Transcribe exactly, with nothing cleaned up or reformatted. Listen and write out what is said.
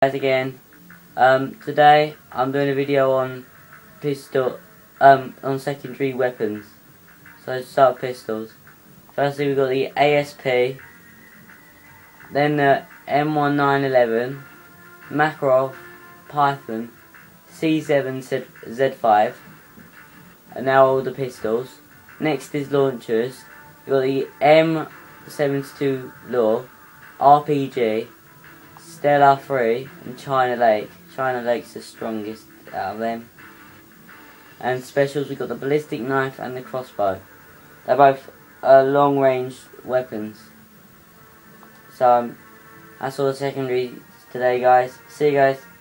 Guys again. Um, today I'm doing a video on pistol, um, on secondary weapons. So let's start with pistols. Firstly we've got the A S P, then the M nineteen eleven, Makarov, Python, C seven Z five, and now all the pistols. Next is launchers. We've got the M seventy-two Law, R P G, Stella three, and China Lake. China Lake's the strongest out of them. And specials, we've got the ballistic knife and the crossbow. They're both uh, long range weapons. So um, that's all the secondaries today, guys. See you guys.